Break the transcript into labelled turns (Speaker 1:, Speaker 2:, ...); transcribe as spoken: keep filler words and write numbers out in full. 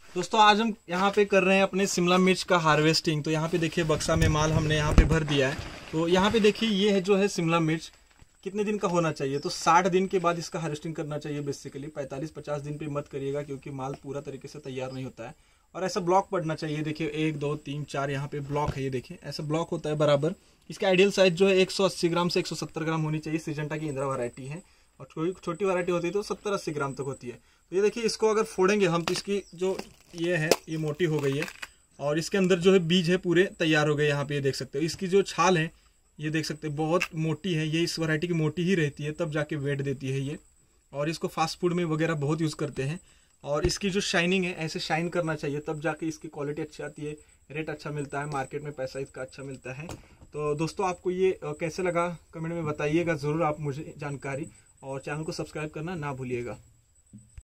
Speaker 1: दोस्तों आज हम यहाँ पे कर रहे हैं अपने शिमला मिर्च का हार्वेस्टिंग। तो यहाँ पे देखिए बक्सा में माल हमने यहाँ पे भर दिया है। तो यहाँ पे देखिए ये है जो है शिमला मिर्च कितने दिन का होना चाहिए, तो साठ दिन के बाद इसका हार्वेस्टिंग करना चाहिए। बेसिकली पैंतालीस पचास दिन पे मत करिएगा क्योंकि माल पूरा तरीके से तैयार नहीं होता है। और ऐसा ब्लॉक पड़ना चाहिए। देखिए एक दो तीन चार यहाँ पे ब्लॉक है, ये देखिए ऐसा ब्लॉक होता है बराबर। इसका आइडियल साइज जो है एक सौ अस्सी ग्राम से एक सौ सत्तर ग्राम होनी चाहिए। सिजेंटा की इंदिरा वैरायटी है और कोई छोटी वैरायटी होती है तो सत्तर अस्सी ग्राम तक होती है। तो ये देखिए इसको अगर फोड़ेंगे हम तो इसकी जो ये है ये मोटी हो गई है और इसके अंदर जो है बीज है पूरे तैयार हो गए। यहाँ पे ये देख सकते हो इसकी जो छाल है ये देख सकते हैं बहुत मोटी है। ये इस वैरायटी की मोटी ही रहती है तब जाके वेट देती है ये। और इसको फास्ट फूड में वगैरह बहुत यूज़ करते हैं। और इसकी जो शाइनिंग है ऐसे शाइन करना चाहिए तब जाके इसकी क्वालिटी अच्छी आती है, रेट अच्छा मिलता है, मार्केट में पैसा इसका अच्छा मिलता है। तो दोस्तों आपको ये कैसे लगा कमेंट में बताइएगा ज़रूर आप मुझे जानकारी, और चैनल को सब्सक्राइब करना ना भूलिएगा।